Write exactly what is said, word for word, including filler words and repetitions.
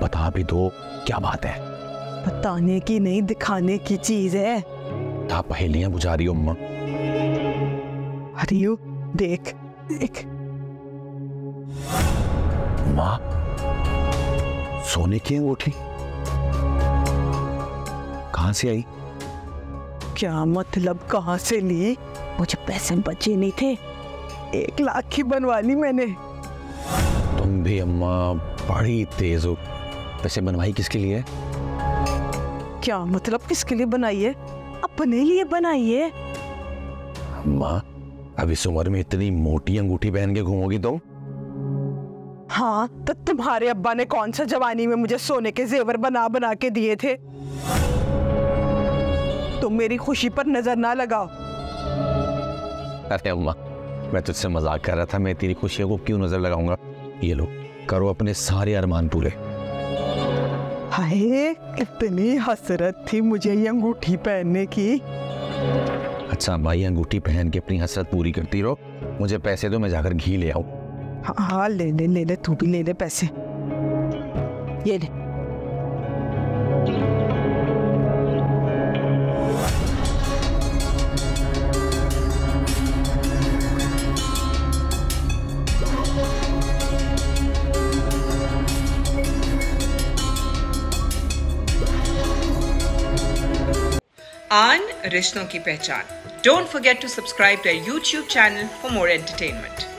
बता भी दो, क्या बात है? बताने की नहीं, दिखाने की चीज है। आप पहेलियां बुझा रही हो अम्मा। हरियो, देख देख। माँ, सोने की अंगूठी कहां से आई? क्या मतलब कहां से ली? मुझे पैसे बचे नहीं थे, एक लाख की बनवा ली मैंने। तुम भी अम्मा बड़ी तेज हो। पैसे बनवाई किसके लिए? क्या मतलब किसके लिए बनाई है? अपने लिए बनाई है। अम्मा, अब इस उम्र में इतनी मोटी अंगूठी पहन के घूमोगी तुम? हाँ, तो तुम्हारे अब्बा ने कौन सा जवानी में मुझे सोने के जेवर बना बना के दिए थे? तुम मेरी खुशी पर नजर ना लगाओ। अरे अम्मा, मैं तुझसे मजाक कर रहा था। मैं तेरी खुशियों को क्यों नजर लगाऊंगा? ये लो, करो अपने सारे अरमान पूरे। हाय, कितनी हसरत थी मुझे ये अंगूठी पहनने की। अच्छा अम्मा, ये अंगूठी पहन के अपनी हसरत पूरी करती रहो। मुझे पैसे दो, मैं जाकर घी ले आऊं। हाँ हाँ, ले ले ले ले, तू भी ले ले पैसे। ये ले। आन रिश्तों की पहचान. Don't forget to subscribe to our YouTube channel for more entertainment.